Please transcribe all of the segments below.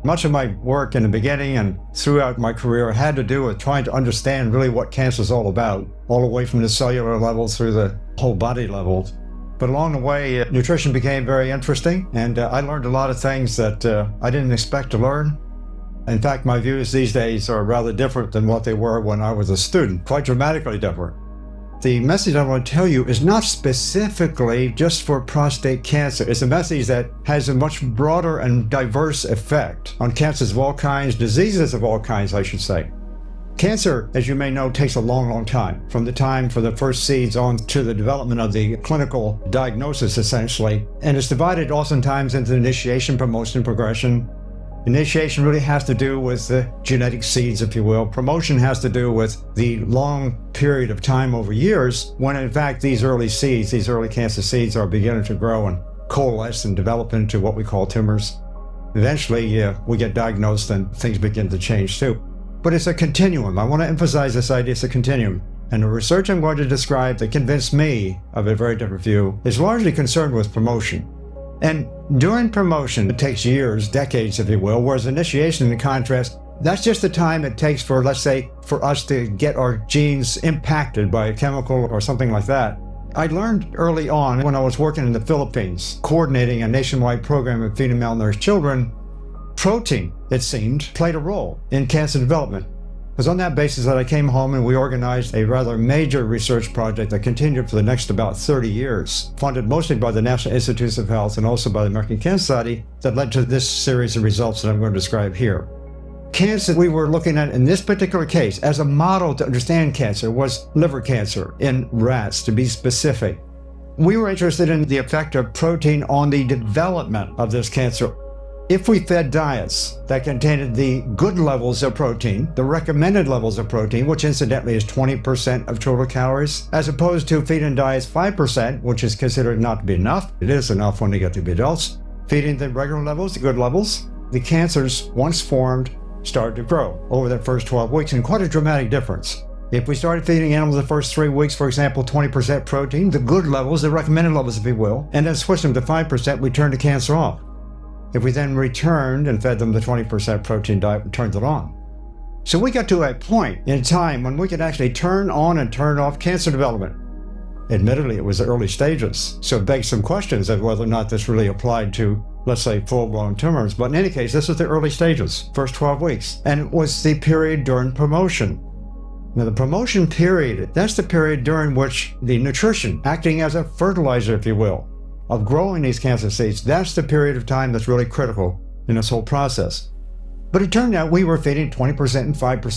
Much of my work in the beginning and throughout my career had to do with trying to understand really what cancer is all about, all the way from the cellular level through the whole body level. But along the way, nutrition became very interesting, and I learned a lot of things that I didn't expect to learn. In fact, my views these days are rather different than what they were when I was a student, quite dramatically different. The message I want to tell you is not specifically just for prostate cancer. It's a message that has a much broader and diverse effect on cancers of all kinds, diseases of all kinds, I should say. Cancer, as you may know, takes a long, long time, from the time for the first seeds on to the development of the clinical diagnosis, essentially. And it's divided oftentimes into initiation, promotion, and progression. Initiation really has to do with the genetic seeds, if you will. Promotion has to do with the long period of time over years when, in fact, these early seeds, these early cancer seeds are beginning to grow and coalesce and develop into what we call tumors. Eventually, we get diagnosed and things begin to change too. But it's a continuum. I want to emphasize this idea, it's a continuum. And the research I'm going to describe that convinced me of a very different view is largely concerned with promotion. And during promotion, it takes years, decades, if you will, whereas initiation, in contrast, that's just the time it takes for, let's say, for us to get our genes impacted by a chemical or something like that. I learned early on when I was working in the Philippines, coordinating a nationwide program of feeding malnourished children, protein, it seemed, played a role in cancer development. It was on that basis that I came home and we organized a rather major research project that continued for the next about 30 years, funded mostly by the National Institutes of Health and also by the American Cancer Society, that led to this series of results that I'm going to describe here. Cancer we were looking at in this particular case as a model to understand cancer was liver cancer in rats, to be specific. We were interested in the effect of protein on the development of this cancer. If we fed diets that contained the good levels of protein, the recommended levels of protein, which incidentally is 20% of total calories, as opposed to feeding diets 5%, which is considered not to be enough. It is enough when they get to be adults. Feeding the regular levels, the good levels, the cancers, once formed, started to grow over the first 12 weeks, and quite a dramatic difference. If we started feeding animals the first 3 weeks, for example, 20% protein, the good levels, the recommended levels, if you will, and then switched them to 5%, we turned the cancer off. If we then returned and fed them the 20% protein diet, we turned it on. So we got to a point in time when we could actually turn on and turn off cancer development. Admittedly, it was the early stages, so it begs some questions of whether or not this really applied to, let's say, full-blown tumors. But in any case, this was the early stages, first 12 weeks, and it was the period during promotion. Now, the promotion period, that's the period during which the nutrition, acting as a fertilizer, if you will, of growing these cancer seeds, that's the period of time that's really critical in this whole process. But it turned out we were feeding 20% and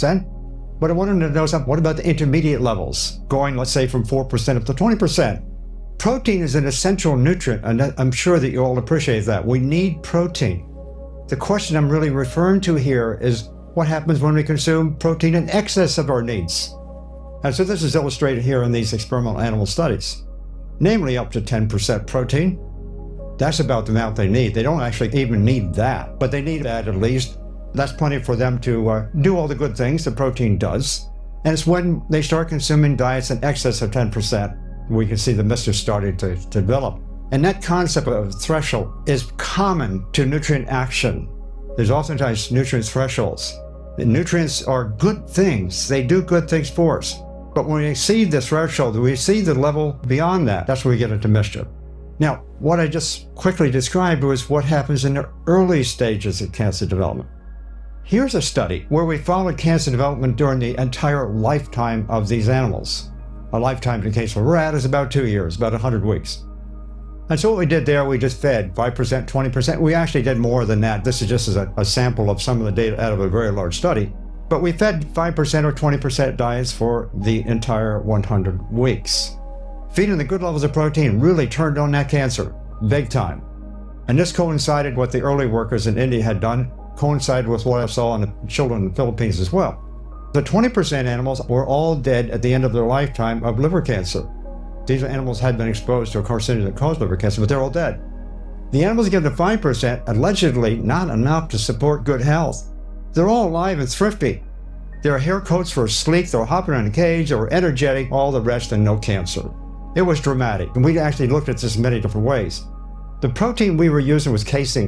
5%. But I wanted to know something. What about the intermediate levels, going, let's say, from 4% up to 20%? Protein is an essential nutrient, and I'm sure that you all appreciate that. We need protein. The question I'm really referring to here is what happens when we consume protein in excess of our needs? And so this is illustrated here in these experimental animal studies. Namely up to 10% protein. That's about the amount they need. They don't actually even need that, but they need that at least. That's plenty for them to do all the good things that protein does. And it's when they start consuming diets in excess of 10%, we can see the misses starting to develop. And that concept of threshold is common to nutrient action. There's oftentimes nutrient thresholds. The nutrients are good things. They do good things for us. But when we exceed this threshold, we see the level beyond that. That's where we get into mischief. Now, what I just quickly described was what happens in the early stages of cancer development. Here's a study where we followed cancer development during the entire lifetime of these animals. A lifetime in the case of a rat is about 2 years, about 100 weeks. And so what we did there, we just fed 5%, 20%. We actually did more than that. This is just as a sample of some of the data out of a very large study. But we fed 5% or 20% diets for the entire 100 weeks. Feeding the good levels of protein really turned on that cancer, big time. And this coincided with what the early workers in India had done, coincided with what I saw in the children in the Philippines as well. The 20% animals were all dead at the end of their lifetime of liver cancer. These animals had been exposed to a carcinogen that caused liver cancer, but they're all dead. The animals given to 5%, allegedly not enough to support good health. They're all alive and thrifty. Their hair coats were sleek, they were hopping in a cage, they were energetic, all the rest, and no cancer. It was dramatic, and we actually looked at this in many different ways. The protein we were using was casein.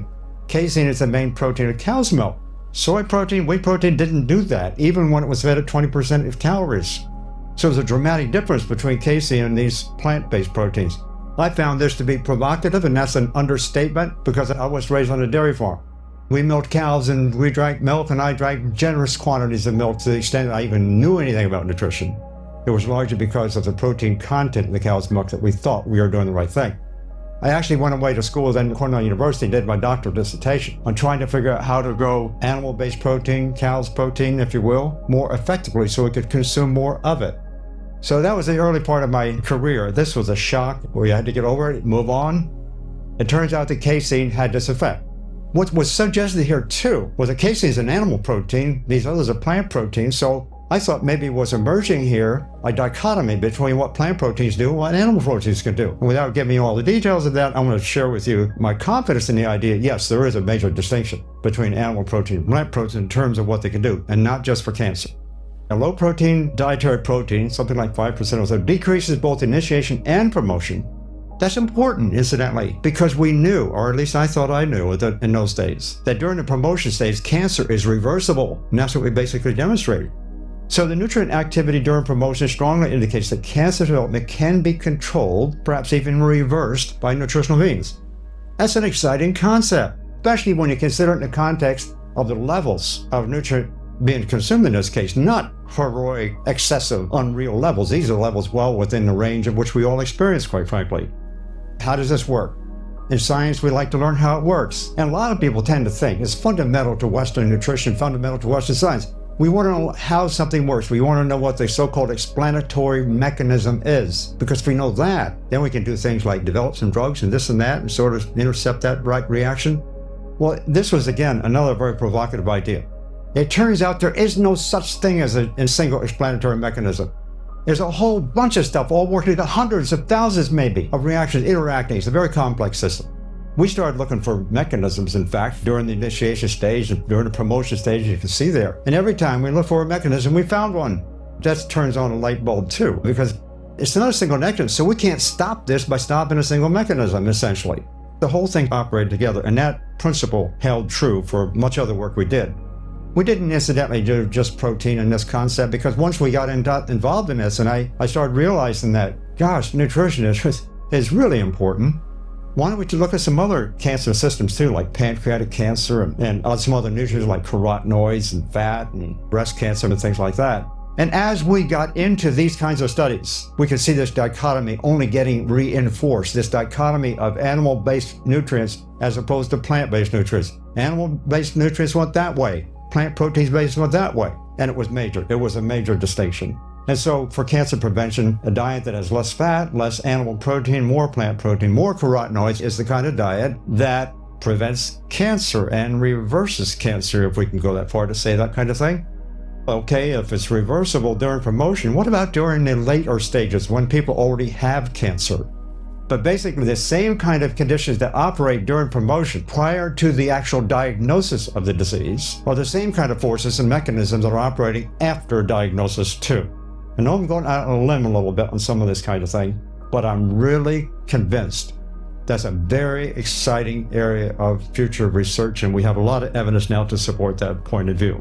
Casein is the main protein of cow's milk. Soy protein, wheat protein didn't do that, even when it was fed at 20% of calories. So there's a dramatic difference between casein and these plant-based proteins. I found this to be provocative, and that's an understatement because I was raised on a dairy farm. We milked cows and we drank milk, and I drank generous quantities of milk to the extent that I even knew anything about nutrition. It was largely because of the protein content in the cow's milk that we thought we were doing the right thing. I actually went away to school then at Cornell University and did my doctoral dissertation on trying to figure out how to grow animal-based protein, cow's protein, if you will, more effectively so we could consume more of it. So that was the early part of my career. This was a shock where you had to get over it, move on. It turns out that casein had this effect. What was suggested here too was that casein is an animal protein, these others are plant proteins, so I thought maybe what's emerging here, a dichotomy between what plant proteins do and what animal proteins can do. And without giving you all the details of that, I want to share with you my confidence in the idea, yes, there is a major distinction between animal protein and plant protein in terms of what they can do, and not just for cancer. A low-protein dietary protein, something like 5% or so, decreases both initiation and promotion. That's important, incidentally, because we knew, or at least I thought I knew that in those days, that during the promotion stage, cancer is reversible, and that's what we basically demonstrated. So the nutrient activity during promotion strongly indicates that cancer development can be controlled, perhaps even reversed, by nutritional means. That's an exciting concept, especially when you consider it in the context of the levels of nutrient being consumed in this case, not heroic, excessive, unreal levels. These are levels well within the range of which we all experience, quite frankly. How does this work? In science, we like to learn how it works. And a lot of people tend to think it's fundamental to Western nutrition, fundamental to Western science. We want to know how something works. We want to know what the so-called explanatory mechanism is. Because if we know that, then we can do things like develop some drugs and this and that and sort of intercept that right reaction. Well, this was, again, another very provocative idea. It turns out there is no such thing as a single explanatory mechanism. There's a whole bunch of stuff all working together, hundreds of thousands maybe of reactions interacting. It's a very complex system. We started looking for mechanisms, in fact, during the initiation stage and during the promotion stage, you can see there. And every time we looked for a mechanism, we found one. That turns on a light bulb too, because it's not a single mechanism, so we can't stop this by stopping a single mechanism, essentially. The whole thing operated together, and that principle held true for much of the work we did. We didn't incidentally do just protein in this concept, because once we got involved in this and I started realizing that, gosh, nutrition is really important. Why don't we look at some other cancer systems too, like pancreatic cancer and some other nutrients like carotenoids and fat and breast cancer and things like that. And as we got into these kinds of studies, we could see this dichotomy only getting reinforced, this dichotomy of animal-based nutrients as opposed to plant-based nutrients. Animal-based nutrients went that way. Plant proteins based went that way, and it was major. It was a major distinction. And so for cancer prevention, a diet that has less fat, less animal protein, more plant protein, more carotenoids is the kind of diet that prevents cancer and reverses cancer, if we can go that far to say that kind of thing. Okay, if it's reversible during promotion, what about during the later stages when people already have cancer? But basically the same kind of conditions that operate during promotion prior to the actual diagnosis of the disease are the same kind of forces and mechanisms that are operating after diagnosis too. I know I'm going out on a limb a little bit on some of this kind of thing, but I'm really convinced that's a very exciting area of future research, and we have a lot of evidence now to support that point of view.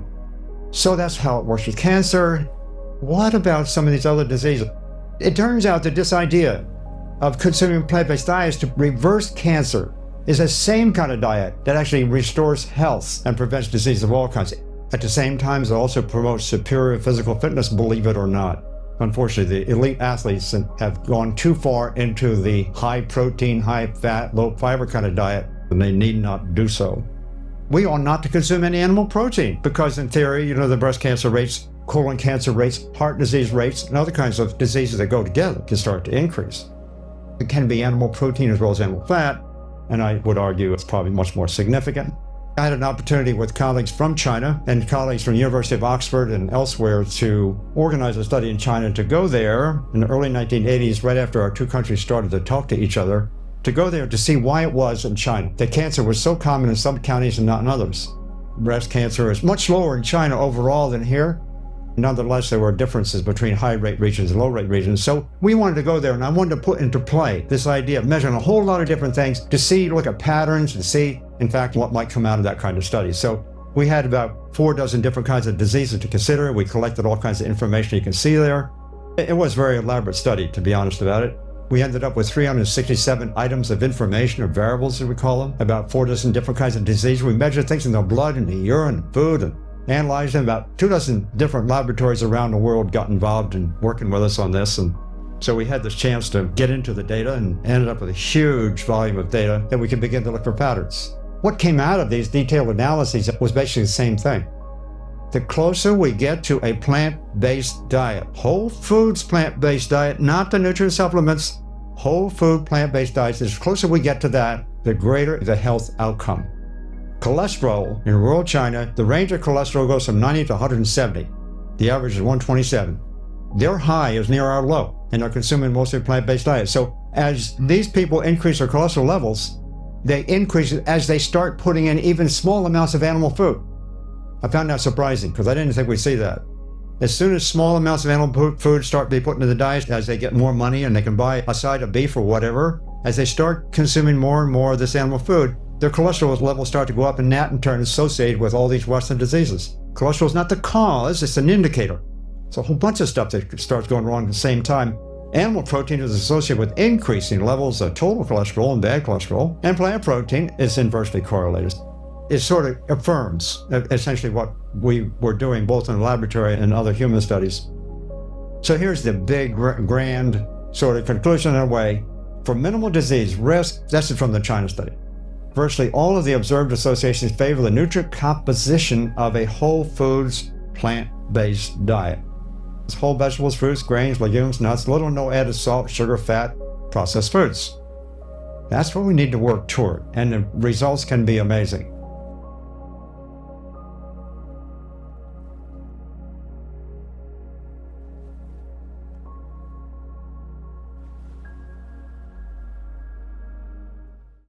So that's how it works with cancer. What about some of these other diseases? It turns out that this idea of consuming plant-based diets to reverse cancer is the same kind of diet that actually restores health and prevents disease of all kinds. At the same time, it also promotes superior physical fitness, believe it or not. Unfortunately, the elite athletes have gone too far into the high protein, high fat, low fiber kind of diet, and they need not do so. We ought not to consume any animal protein because in theory, the breast cancer rates, colon cancer rates, heart disease rates, and other kinds of diseases that go together can start to increase. It can be animal protein as well as animal fat, and I would argue it's probably much more significant. I had an opportunity with colleagues from China and colleagues from the University of Oxford and elsewhere to organize a study in China, to go there in the early 1980s, right after our two countries started to talk to each other, to go there to see why it was in China that cancer was so common in some counties and not in others. Breast cancer is much lower in China overall than here, Nonetheless, there were differences between high-rate regions and low-rate regions. So we wanted to go there, and I wanted to put into play this idea of measuring a whole lot of different things to see, look at patterns, and see, in fact, what might come out of that kind of study. So we had about 4 dozen different kinds of diseases to consider. We collected all kinds of information you can see there. It was a very elaborate study, to be honest about it. We ended up with 367 items of information, or variables, as we call them, about 4 dozen different kinds of diseases. We measured things in the blood and the urine and food and analyzed them. About 2 dozen different laboratories around the world got involved in working with us on this. And so we had this chance to get into the data and ended up with a huge volume of data that we could begin to look for patterns. What came out of these detailed analyses was basically the same thing. The closer we get to a plant-based diet, whole foods plant-based diet, not the nutrient supplements, whole food plant-based diets, the closer we get to that, the greater the health outcome. Cholesterol in rural China, the range of cholesterol goes from 90 to 170. The average is 127. Their high is near our low, and they're consuming mostly plant-based diets. So as these people increase their cholesterol levels, they increase it as they start putting in even small amounts of animal food. I found that surprising because I didn't think we'd see that. As soon as small amounts of animal food start to be put into the diet, as they get more money and they can buy a side of beef or whatever, as they start consuming more and more of this animal food, their cholesterol levels start to go up, and that in turn is associated with all these Western diseases. Cholesterol is not the cause, it's an indicator. So a whole bunch of stuff that starts going wrong at the same time. Animal protein is associated with increasing levels of total cholesterol and bad cholesterol, and plant protein is inversely correlated. It sort of affirms essentially what we were doing both in the laboratory and other human studies. So here's the big, grand sort of conclusion in a way. For minimal disease risk, that's from the China study. Virtually all of the observed associations favor the nutrient composition of a whole foods plant-based diet. It's whole vegetables, fruits, grains, legumes, nuts, little or no added salt, sugar, fat, processed foods. That's what we need to work toward, and the results can be amazing.